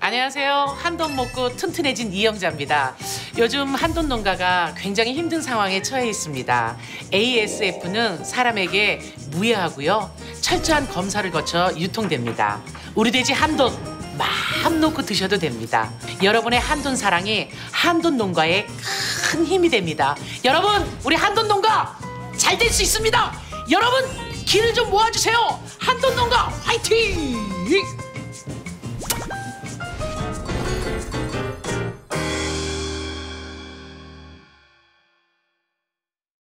안녕하세요. 한돈 먹고 튼튼해진 이영자입니다. 요즘 한돈 농가가 굉장히 힘든 상황에 처해 있습니다. ASF는 사람에게 무해하고요. 철저한 검사를 거쳐 유통됩니다. 우리 돼지 한돈 마음 놓고 드셔도 됩니다. 여러분의 한돈 사랑이 한돈 농가의 큰 힘이 됩니다. 여러분, 우리 한돈 농가 잘 될 수 있습니다. 여러분, 길을 좀 모아주세요. 한돈 농가 화이팅!